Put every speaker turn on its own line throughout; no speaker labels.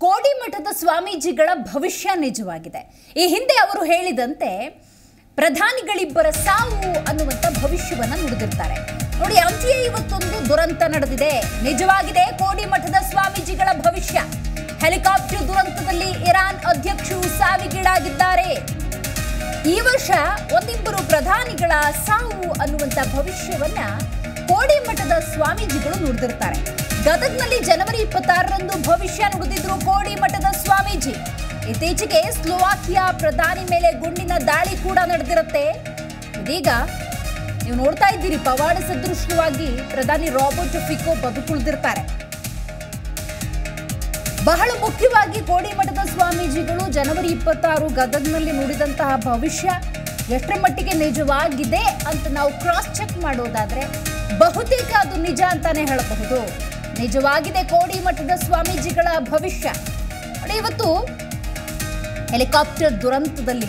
ಕೋಡಿಮಠದ ಸ್ವಾಮೀಜಿಗಳ ಭವಿಷ್ಯ ನಿಜವಾಗಿದೆ. ಈ ಹಿಂದೆ ಅವರು ಹೇಳಿದಂತೆ ಪ್ರಧಾನಿಗಳಿಬ್ಬರ ಸಾವು ಅನ್ನುವಂಥ ಭವಿಷ್ಯವನ್ನು ನುಡಿದಿರ್ತಾರೆ. ನೋಡಿ, ಅಂತ್ಯ ಇವತ್ತೊಂದು ದುರಂತ ನಡೆದಿದೆ. ನಿಜವಾಗಿದೆ ಕೋಡಿಮಠದ ಸ್ವಾಮೀಜಿಗಳ ಭವಿಷ್ಯ. ಹೆಲಿಕಾಪ್ಟರ್ ದುರಂತದಲ್ಲಿ ಇರಾನ್ ಅಧ್ಯಕ್ಷರು ಸಾವಿಗೀಡಾಗಿದ್ದಾರೆ. ಈ ವರ್ಷ ಒಂದಿಬ್ಬರು ಪ್ರಧಾನಿಗಳ ಸಾವು ಅನ್ನುವಂಥ ಭವಿಷ್ಯವನ್ನ ಕೋಡಿಮಠದ ಸ್ವಾಮೀಜಿಗಳು ನುಡಿದಿರ್ತಾರೆ. ಗದಗ್ನಲ್ಲಿ ಜನವರಿ 26ರಂದು ಭವಿಷ್ಯ ನುಡಿದಿದ್ರು ಕೋಡಿಮಠದ ಸ್ವಾಮೀಜಿ. ಇತ್ತೀಚೆಗೆ ಸ್ಲೋವಾಕಿಯಾ ಪ್ರಧಾನಿ ಮೇಲೆ ಗುಂಡಿನ ದಾಳಿ ಕೂಡ ನಡೆದಿರುತ್ತೆ. ಇದೀಗ ನೀವು ನೋಡ್ತಾ ಇದ್ದೀರಿ, ಪವಾಡ ಸದೃಶವಾಗಿ ಪ್ರಧಾನಿ ರಾಬರ್ಟ್ ಫಿಕೋ ಬದುಕುಳಿದಿರ್ತಾರೆ. ಬಹಳ ಮುಖ್ಯವಾಗಿ ಕೋಡಿಮಠದ ಸ್ವಾಮೀಜಿಗಳು ಜನವರಿ 26 ಗದಗ್ನಲ್ಲಿ ನುಡಿದಂತಹ ಭವಿಷ್ಯ ಎಷ್ಟರ ಮಟ್ಟಿಗೆ ನಿಜವಾಗಿದೆ ಅಂತ ನಾವು ಕ್ರಾಸ್ ಚೆಕ್ ಮಾಡೋದಾದ್ರೆ ಬಹುತೇಕ ಅದು ನಿಜ ಅಂತಾನೆ ಹೇಳಬಹುದು. ನಿಜವಾಗಿದೆ ಕೋಡಿಮಠದ ಸ್ವಾಮೀಜಿಗಳ ಭವಿಷ್ಯ. ನೋಡಿ, ಇವತ್ತು ಹೆಲಿಕಾಪ್ಟರ್ ದುರಂತದಲ್ಲಿ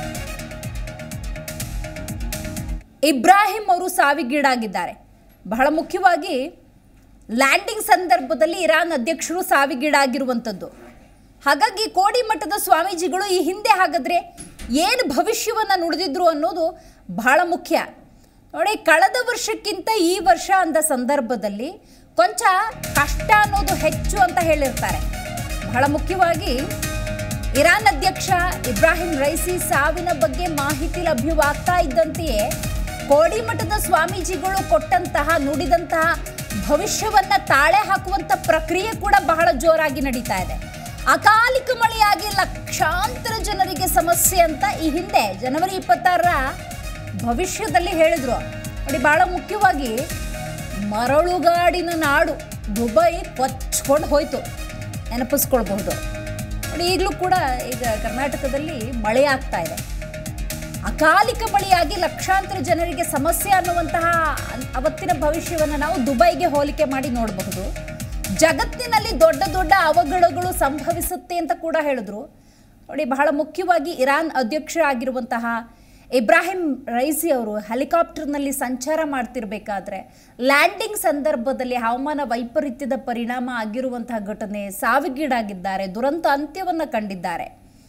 ಇಬ್ರಾಹಿಂ ಅವರು ಸಾವಿಗೀಡಾಗಿದ್ದಾರೆ. ಬಹಳ ಮುಖ್ಯವಾಗಿ ಲ್ಯಾಂಡಿಂಗ್ ಸಂದರ್ಭದಲ್ಲಿ ಇರಾನ್ ಅಧ್ಯಕ್ಷರು ಸಾವಿಗೀಡಾಗಿರುವಂಥದ್ದು. ಹಾಗಾಗಿ ಕೋಡಿಮಠದ ಸ್ವಾಮೀಜಿಗಳು ಈ ಹಿಂದೆ ಹಾಗಾದ್ರೆ ಏನು ಭವಿಷ್ಯವನ್ನು ನುಡಿದಿದ್ರು ಅನ್ನೋದು ಬಹಳ ಮುಖ್ಯ. ನೋಡಿ, ಕಳೆದ ವರ್ಷಕ್ಕಿಂತ ಈ ವರ್ಷ ಅಂದ ಸಂದರ್ಭದಲ್ಲಿ ಕೊಂಚ ಕಷ್ಟ ಅನ್ನೋದು ಹೆಚ್ಚು ಅಂತ ಹೇಳಿರ್ತಾರೆ. ಬಹಳ ಮುಖ್ಯವಾಗಿ ಇರಾನ್ ಅಧ್ಯಕ್ಷ ಇಬ್ರಾಹಿಂ ರೈಸಿ ಸಾವಿನ ಬಗ್ಗೆ ಮಾಹಿತಿ ಲಭ್ಯವಾಗ್ತಾ ಇದ್ದಂತೆಯೇ ಕೋಡಿಮಠದ ಸ್ವಾಮೀಜಿಗಳು ಕೊಟ್ಟಂತಹ ನುಡಿದಂತಹ ಭವಿಷ್ಯವನ್ನ ತಾಳೆ ಹಾಕುವಂತ ಪ್ರಕ್ರಿಯೆ ಕೂಡ ಬಹಳ ಜೋರಾಗಿ ನಡೀತಾ ಇದೆ. ಅಕಾಲಿಕ ಮಳೆಯಾಗಿ ಲಕ್ಷಾಂತರ ಜನರಿಗೆ ಸಮಸ್ಯೆ ಅಂತ ಈ ಹಿಂದೆ ಜನವರಿ 26ರ ಭವಿಷ್ಯದಲ್ಲಿ ಹೇಳಿದ್ರು. ನೋಡಿ, ಬಹಳ ಮುಖ್ಯವಾಗಿ ಮರಳುಗಾಡಿನ ನಾಡು ದುಬೈ ಕೊಚ್ಕೊಂಡು ಹೋಯ್ತು, ನೆನಪಿಸ್ಕೊಳ್ಬಹುದು. ನೋಡಿ, ಈಗಲೂ ಕೂಡ ಈಗ ಕರ್ನಾಟಕದಲ್ಲಿ ಮಳೆ ಆಗ್ತಾ ಇದೆ. ಅಕಾಲಿಕ ಮಳೆಯಾಗಿ ಲಕ್ಷಾಂತರ ಜನರಿಗೆ ಸಮಸ್ಯೆ ಅನ್ನುವಂತಹ ಅವತ್ತಿನ ಭವಿಷ್ಯವನ್ನು ನಾವು ದುಬೈಗೆ ಹೋಲಿಕೆ ಮಾಡಿ ನೋಡಬಹುದು. ಜಗತ್ತಿನಲ್ಲಿ ದೊಡ್ಡ ದೊಡ್ಡ ಅವಘಡಗಳು ಸಂಭವಿಸುತ್ತೆ ಅಂತ ಕೂಡ ಹೇಳಿದ್ರು. ನೋಡಿ, ಬಹಳ ಮುಖ್ಯವಾಗಿ ಇರಾನ್ ಅಧ್ಯಕ್ಷರಾಗಿರುವಂತಹ ಇಬ್ರಾಹಿಂ ರೈಸಿ ಅವರು ಹೆಲಿಕಾಪ್ಟರ್ನಲ್ಲಿ ಸಂಚಾರ ಮಾಡ್ತಿರ್ಬೇಕಾದ್ರೆ ಲ್ಯಾಂಡಿಂಗ್ ಸಂದರ್ಭದಲ್ಲಿ ಹವಾಮಾನ ವೈಪರೀತ್ಯದ ಪರಿಣಾಮ ಆಗಿರುವಂತಹ ಘಟನೆ, ಸಾವಿಗೀಡಾಗಿದ್ದಾರೆ, ದುರಂತ ಅಂತ್ಯವನ್ನು ಕಂಡಿದ್ದಾರೆ.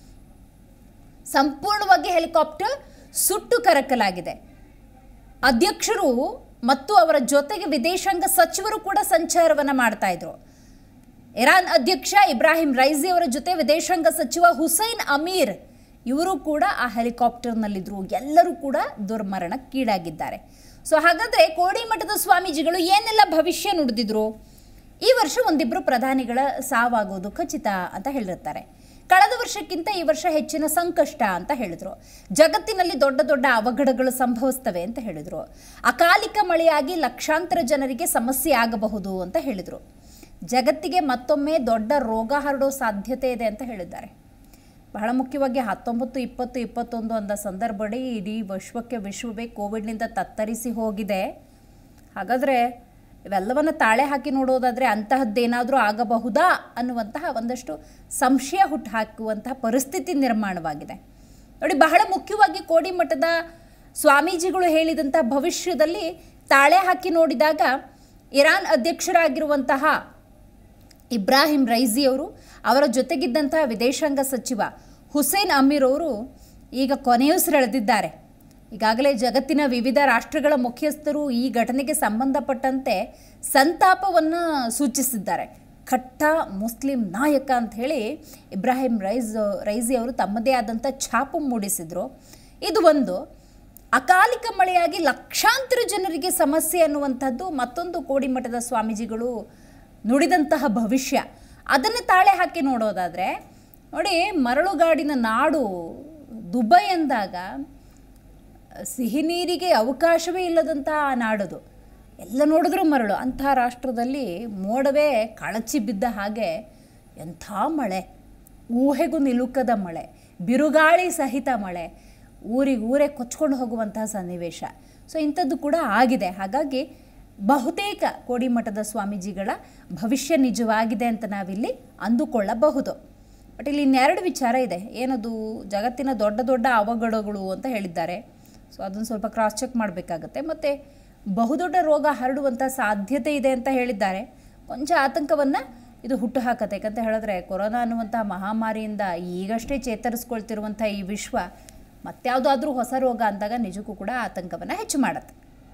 ಸಂಪೂರ್ಣವಾಗಿ ಹೆಲಿಕಾಪ್ಟರ್ ಸುಟ್ಟು ಕರಕಲಾಗಿದೆ. ಅಧ್ಯಕ್ಷರು ಮತ್ತು ಅವರ ಜೊತೆಗೆ ವಿದೇಶಾಂಗ ಸಚಿವರು ಕೂಡ ಸಂಚಾರವನ್ನು ಮಾಡ್ತಾ ಇದ್ರು. ಇರಾನ್ ಅಧ್ಯಕ್ಷ ಇಬ್ರಾಹಿಂ ರೈಸಿ ಅವರ ಜೊತೆ ವಿದೇಶಾಂಗ ಸಚಿವ ಹುಸೈನ್ ಅಮೀರ್ ಇವರು ಕೂಡ ಆ ಹೆಲಿಕಾಪ್ಟರ್ನಲ್ಲಿದ್ದರು. ಎಲ್ಲರೂ ಕೂಡ ದುರ್ಮರಣಕ್ಕೀಡಾಗಿದ್ದಾರೆ. ಸೊ ಹಾಗಾದರೆ ಕೋಡಿಮಠದ ಸ್ವಾಮೀಜಿಗಳು ಏನೆಲ್ಲ ಭವಿಷ್ಯ ನುಡಿದಿದ್ರು? ಈ ವರ್ಷ ಒಂದಿಬ್ಬರು ಪ್ರಧಾನಿಗಳ ಸಾವಾಗೋದು ಖಚಿತ ಅಂತ ಹೇಳಿರ್ತಾರೆ. ಕಳೆದ ವರ್ಷಕ್ಕಿಂತ ಈ ವರ್ಷ ಹೆಚ್ಚಿನ ಸಂಕಷ್ಟ ಅಂತ ಹೇಳಿದ್ರು. ಜಗತ್ತಿನಲ್ಲಿ ದೊಡ್ಡ ದೊಡ್ಡ ಅವಘಡಗಳು ಸಂಭವಿಸ್ತವೆ ಅಂತ ಹೇಳಿದ್ರು. ಅಕಾಲಿಕ ಮಳೆಯಾಗಿ ಲಕ್ಷಾಂತರ ಜನರಿಗೆ ಸಮಸ್ಯೆ ಆಗಬಹುದು ಅಂತ ಹೇಳಿದರು. ಜಗತ್ತಿಗೆ ಮತ್ತೊಮ್ಮೆ ದೊಡ್ಡ ರೋಗ ಹರಡೋ ಸಾಧ್ಯತೆ ಇದೆ ಅಂತ ಹೇಳಿದ್ದಾರೆ. ಬಹಳ ಮುಖ್ಯವಾಗಿ 19, 20, 21 ಅಂದ ಸಂದರ್ಭದಲ್ಲಿ ಇಡೀ ವಿಶ್ವವೇ ಕೋವಿಡ್ನಿಂದ ತತ್ತರಿಸಿ ಹೋಗಿದೆ. ಹಾಗಾದರೆ ಇವೆಲ್ಲವನ್ನು ತಾಳೆ ಹಾಕಿ ನೋಡೋದಾದರೆ ಅಂತಹದ್ದೇನಾದರೂ ಆಗಬಹುದಾ ಅನ್ನುವಂತಹ ಒಂದಷ್ಟು ಸಂಶಯ ಹುಟ್ಟು ಹಾಕುವಂತಹ ಪರಿಸ್ಥಿತಿ ನಿರ್ಮಾಣವಾಗಿದೆ. ನೋಡಿ, ಬಹಳ ಮುಖ್ಯವಾಗಿ ಕೋಡಿಮಠದ ಸ್ವಾಮೀಜಿಗಳು ಹೇಳಿದಂಥ ಭವಿಷ್ಯದಲ್ಲಿ ತಾಳೆ ಹಾಕಿ ನೋಡಿದಾಗ ಇರಾನ್ ಅಧ್ಯಕ್ಷರಾಗಿರುವಂತಹ ಇಬ್ರಾಹಿಂ ರೈಸಿ ಅವರು, ಅವರ ಜೊತೆಗಿದ್ದಂತಹ ವಿದೇಶಾಂಗ ಸಚಿವ ಹುಸೇನ್ ಅಮೀರ್ ಅವರು ಈಗ ಕೊನೆಯುಸಿರೆಳೆದಿದ್ದಾರೆ. ಈಗಾಗಲೇ ಜಗತ್ತಿನ ವಿವಿಧ ರಾಷ್ಟ್ರಗಳ ಮುಖ್ಯಸ್ಥರು ಈ ಘಟನೆಗೆ ಸಂಬಂಧಪಟ್ಟಂತೆ ಸಂತಾಪವನ್ನು ಸೂಚಿಸಿದ್ದಾರೆ. ಖಟ್ಟ ಮುಸ್ಲಿಂ ನಾಯಕ ಅಂತ ಹೇಳಿ ಇಬ್ರಾಹಿಂ ರೈಸಿ ಅವರು ತಮ್ಮದೇ ಆದಂಥ ಛಾಪು ಮೂಡಿಸಿದರು. ಇದು ಒಂದು. ಅಕಾಲಿಕ ಮಳೆಯಾಗಿ ಲಕ್ಷಾಂತರ ಜನರಿಗೆ ಸಮಸ್ಯೆ ಅನ್ನುವಂಥದ್ದು ಮತ್ತೊಂದು ಕೋಡಿಮಠದ ಸ್ವಾಮೀಜಿಗಳು ನುಡಿದಂತಹ ಭವಿಷ್ಯ. ಅದನ್ನು ತಾಳೆ ಹಾಕಿ ನೋಡೋದಾದರೆ ನೋಡಿ, ಮರಳುಗಾಡಿನ ನಾಡು ದುಬೈ ಅಂದಾಗ ಸಿಹಿ ನೀರಿಗೆ ಅವಕಾಶವೇ ಇಲ್ಲದಂತಹ ನಾಡದು. ಎಲ್ಲ ನೋಡಿದ್ರೂ ಮರಳು. ಅಂಥ ರಾಷ್ಟ್ರದಲ್ಲಿ ಮೋಡವೇ ಕಳಚಿ ಬಿದ್ದ ಹಾಗೆ ಎಂಥ ಮಳೆ, ಊಹೆಗೂ ನಿಲುಕದ ಮಳೆ, ಬಿರುಗಾಳಿ ಸಹಿತ ಮಳೆ, ಊರೇ ಕೊಚ್ಕೊಂಡು ಹೋಗುವಂತಹ ಸನ್ನಿವೇಶ. ಸೊ ಇಂಥದ್ದು ಕೂಡ ಆಗಿದೆ. ಹಾಗಾಗಿ ಬಹುತೇಕ ಕೋಡಿಮಠದ ಸ್ವಾಮೀಜಿಗಳ ಭವಿಷ್ಯ ನಿಜವಾಗಿದೆ ಅಂತ ನಾವಿಲ್ಲಿ ಅಂದುಕೊಳ್ಳಬಹುದು. ಬಟ್ ಇಲ್ಲಿ ಇನ್ನೆರಡು ವಿಚಾರ ಇದೆ. ಏನದು? ಜಗತ್ತಿನ ದೊಡ್ಡ ದೊಡ್ಡ ಅವಘಡಗಳು ಅಂತ ಹೇಳಿದ್ದಾರೆ. ಸೊ ಅದನ್ನು ಸ್ವಲ್ಪ ಕ್ರಾಸ್ ಚೆಕ್ ಮಾಡಬೇಕಾಗತ್ತೆ. ಮತ್ತು ಬಹುದೊಡ್ಡ ರೋಗ ಹರಡುವಂಥ ಸಾಧ್ಯತೆ ಇದೆ ಅಂತ ಹೇಳಿದ್ದಾರೆ. ಕೊಂಚ ಆತಂಕವನ್ನು ಇದು ಹುಟ್ಟು ಹಾಕತ್ತೆ. ಯಾಕಂತ ಹೇಳಿದ್ರೆ ಕೊರೋನಾ ಅನ್ನುವಂಥ ಮಹಾಮಾರಿಯಿಂದ ಈಗಷ್ಟೇ ಚೇತರಿಸ್ಕೊಳ್ತಿರುವಂಥ ಈ ವಿಶ್ವ ಮತ್ಯಾವುದಾದ್ರೂ ಹೊಸ ರೋಗ ಅಂದಾಗ ನಿಜಕ್ಕೂ ಕೂಡ ಆತಂಕವನ್ನು ಹೆಚ್ಚು ಮಾಡುತ್ತೆ.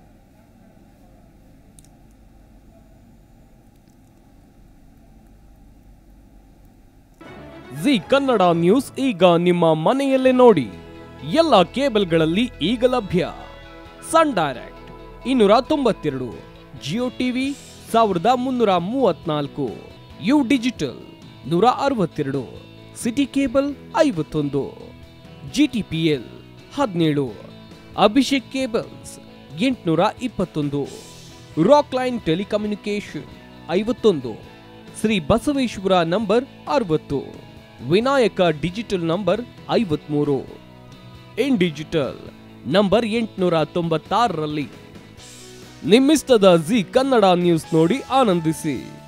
ಜಿ ಕನ್ನಡ ನ್ಯೂಸ್ ಈಗ ನಿಮ್ಮ ಮನೆಯಲ್ಲೇ ನೋಡಿ. ಎಲ್ಲ ಕೇಬಲ್ಗಳಲ್ಲಿ ಈಗ ಲಭ್ಯ. Sun Direct 292, Jio TV 1334, U digital 162, City cable 51, GTPL 17, Abhishek cables 821, Rock Line telecommunication 51, Shri Basaveshwara number 60, Vinayaka digital number 53, in digital number 896ರಲ್ಲಿ. ನಿಮ್ಮಿಸ್ತದ ಜಿ ಕನ್ನಡ ನ್ಯೂಸ್ ನೋಡಿ ಆನಂದಿಸಿ.